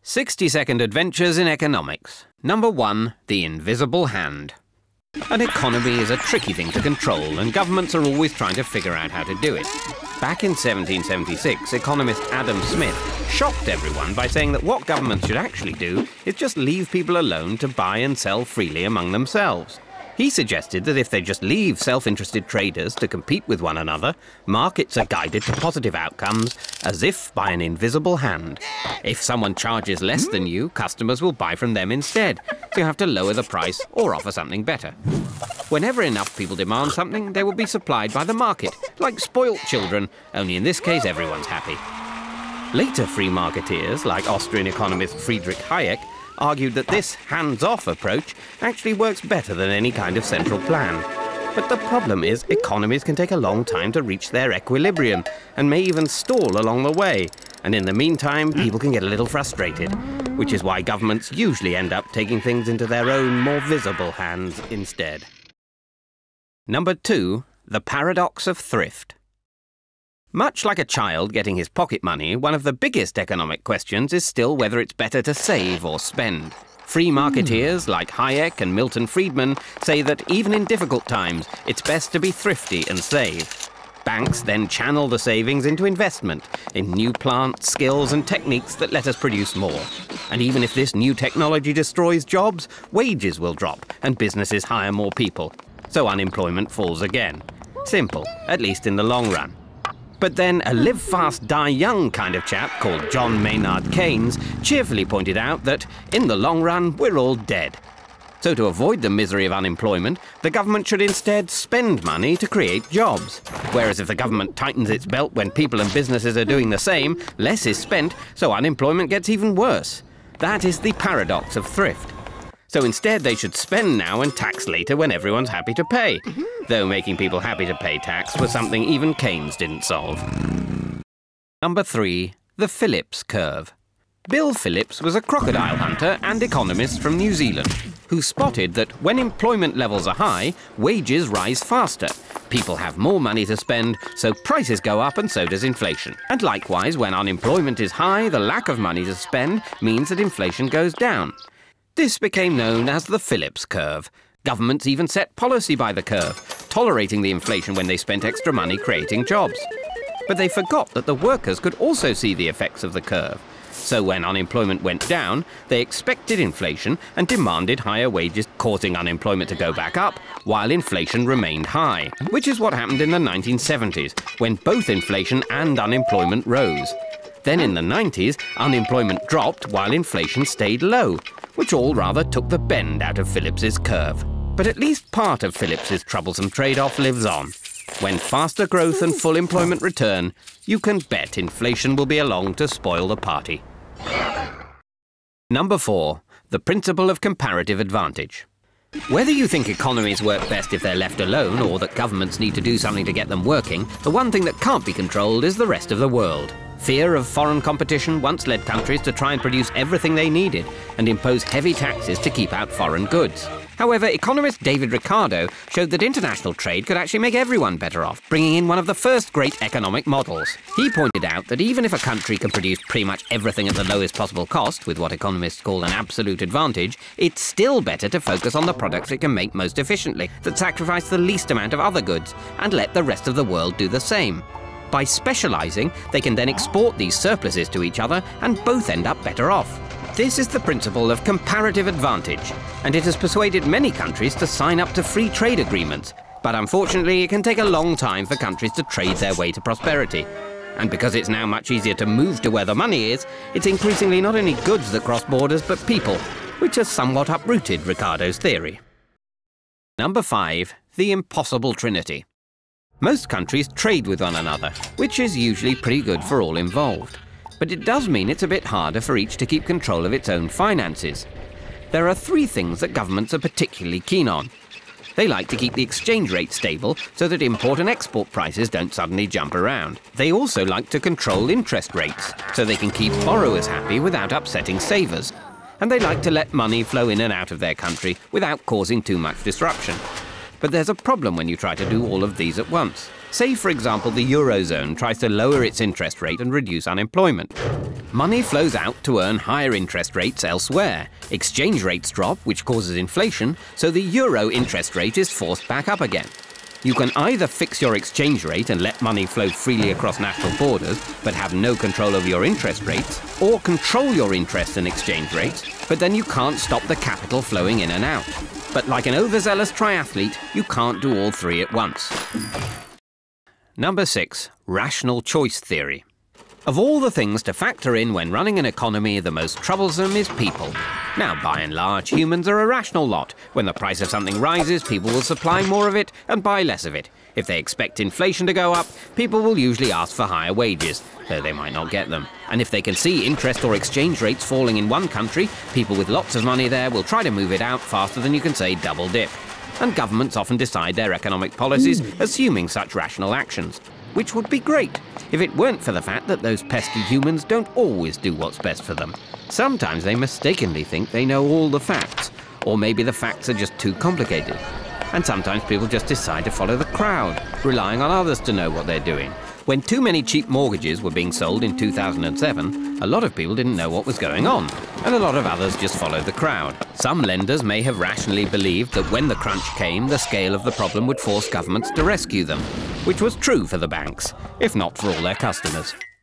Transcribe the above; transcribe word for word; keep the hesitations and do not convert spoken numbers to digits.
sixty second adventures in economics. Number one, the invisible hand. An economy is a tricky thing to control, and governments are always trying to figure out how to do it. Back in seventeen seventy-six, economist Adam Smith shocked everyone by saying that what governments should actually do is just leave people alone to buy and sell freely among themselves. He suggested that if they just leave self-interested traders to compete with one another, markets are guided to positive outcomes as if by an invisible hand. If someone charges less than you, customers will buy from them instead, so you have to lower the price or offer something better. Whenever enough people demand something, they will be supplied by the market, like spoilt children, only in this case everyone's happy. Later free marketeers, like Austrian economist Friedrich Hayek, argued that this hands-off approach actually works better than any kind of central plan. But the problem is economies can take a long time to reach their equilibrium and may even stall along the way. And in the meantime, people can get a little frustrated, which is why governments usually end up taking things into their own more visible hands instead. Number two, the paradox of thrift. Much like a child getting his pocket money, one of the biggest economic questions is still whether it's better to save or spend. Free marketeers like Hayek and Milton Friedman say that even in difficult times, it's best to be thrifty and save. Banks then channel the savings into investment, in new plants, skills and techniques that let us produce more. And even if this new technology destroys jobs, wages will drop and businesses hire more people. So unemployment falls again. Simple, at least in the long run. But then a live fast, die young kind of chap called John Maynard Keynes cheerfully pointed out that, in the long run, we're all dead. So to avoid the misery of unemployment, the government should instead spend money to create jobs. Whereas if the government tightens its belt when people and businesses are doing the same, less is spent, so unemployment gets even worse. That is the paradox of thrift. So instead they should spend now and tax later when everyone's happy to pay. Though making people happy to pay tax was something even Keynes didn't solve. Number three, the Phillips Curve. Bill Phillips was a crocodile hunter and economist from New Zealand who spotted that when employment levels are high, wages rise faster. People have more money to spend, so prices go up and so does inflation. And likewise, when unemployment is high, the lack of money to spend means that inflation goes down. This became known as the Phillips Curve. Governments even set policy by the curve, tolerating the inflation when they spent extra money creating jobs. But they forgot that the workers could also see the effects of the curve. So when unemployment went down, they expected inflation and demanded higher wages, causing unemployment to go back up, while inflation remained high, which is what happened in the nineteen seventies, when both inflation and unemployment rose. Then in the nineties, unemployment dropped while inflation stayed low, which all rather took the bend out of Phillips's curve. But at least part of Phillips's troublesome trade-off lives on. When faster growth and full employment return, you can bet inflation will be along to spoil the party. Number four, the principle of comparative advantage. Whether you think economies work best if they're left alone or that governments need to do something to get them working, the one thing that can't be controlled is the rest of the world. Fear of foreign competition once led countries to try and produce everything they needed and impose heavy taxes to keep out foreign goods. However, economist David Ricardo showed that international trade could actually make everyone better off, bringing in one of the first great economic models. He pointed out that even if a country can produce pretty much everything at the lowest possible cost, with what economists call an absolute advantage, it's still better to focus on the products it can make most efficiently, that sacrifice the least amount of other goods, and let the rest of the world do the same. By specializing, they can then export these surpluses to each other and both end up better off. This is the principle of comparative advantage, and it has persuaded many countries to sign up to free trade agreements. But unfortunately, it can take a long time for countries to trade their way to prosperity. And because it's now much easier to move to where the money is, it's increasingly not only goods that cross borders, but people, which has somewhat uprooted Ricardo's theory. Number five, the Impossible Trinity. Most countries trade with one another, which is usually pretty good for all involved. But it does mean it's a bit harder for each to keep control of its own finances. There are three things that governments are particularly keen on. They like to keep the exchange rate stable so that import and export prices don't suddenly jump around. They also like to control interest rates so they can keep borrowers happy without upsetting savers. And they like to let money flow in and out of their country without causing too much disruption. But there's a problem when you try to do all of these at once. Say, for example, the Eurozone tries to lower its interest rate and reduce unemployment. Money flows out to earn higher interest rates elsewhere. Exchange rates drop, which causes inflation, so the euro interest rate is forced back up again. You can either fix your exchange rate and let money flow freely across national borders, but have no control over your interest rates, or control your interest and exchange rates, but then you can't stop the capital flowing in and out. But like an overzealous triathlete, you can't do all three at once. Number six, rational choice theory. Of all the things to factor in when running an economy, the most troublesome is people. Now, by and large, humans are a rational lot. When the price of something rises, people will supply more of it and buy less of it. If they expect inflation to go up, people will usually ask for higher wages, though they might not get them. And if they can see interest or exchange rates falling in one country, people with lots of money there will try to move it out faster than you can say double dip. And governments often decide their economic policies assuming such rational actions, which would be great if it weren't for the fact that those pesky humans don't always do what's best for them. Sometimes they mistakenly think they know all the facts, or maybe the facts are just too complicated. And sometimes people just decide to follow the crowd, relying on others to know what they're doing. When too many cheap mortgages were being sold in two thousand seven, a lot of people didn't know what was going on, and a lot of others just followed the crowd. Some lenders may have rationally believed that when the crunch came, the scale of the problem would force governments to rescue them, which was true for the banks, if not for all their customers.